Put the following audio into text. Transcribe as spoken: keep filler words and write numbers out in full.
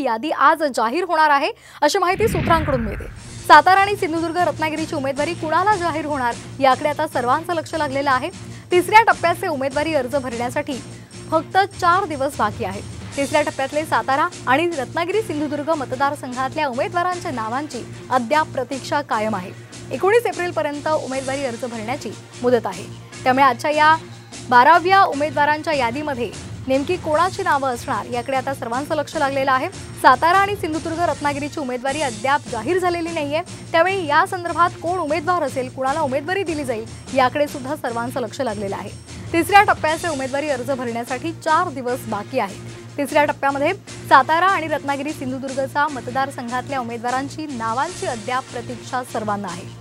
यादी आज जाहीर होणार आहे अशी माहिती सूत्रांकडून मिळते। सातारा आणि सिंधुदुर्ग रत्नागिरीची उमेदवारी कुणाला जाहीर होणार याकडे आता सर्वांचं लक्ष लागलेलं आहे। तिसऱ्या टप्प्याचे उमेदवारी अर्ज भरण्यासाठी फक्त चार दिवस बाकी आहेत। तिसऱ्या टप्प्यातले सातारा आणि रत्नागिरी सिंधुदुर्ग मतदारसंघातल्या उमेदवारांच्या नावांची अद्याप प्रतीक्षा कायम आहे। एकोणीस एप्रिल पर्यंत उमेदवारी अर्ज भरण्याची मुदत आहे। त्यामुळे आजच्या या बाराव्या उमेदवारांच्या यादीमध्ये नेमकी कोणाची नावं असणार याकडे आता सर्वांचं लक्ष लागलेलं आहे। सातारा आणि सिंधुदुर्ग रत्नागिरीची उमेदवारी अद्याप जाहीर झालेली नाहीये, त्यामुळे या संदर्भात कोण उमेदवार असेल, कुणाला उमेदवारी दिली जाईल याकडे सुद्धा सर्वांचं लक्ष लागलेलं आहे। तिसऱ्या टप्प्याचे उमेदवारी अर्ज भरण्यासाठी चार दिवस बाकी आहेत। तिसऱ्या टप्प्यामध्ये सातारा आणि रत्नागिरी सिंधुदुर्गचा मतदारसंघातल्या उमेदवारांची नावांची अद्याप प्रतीक्षा सर्वांना आहे।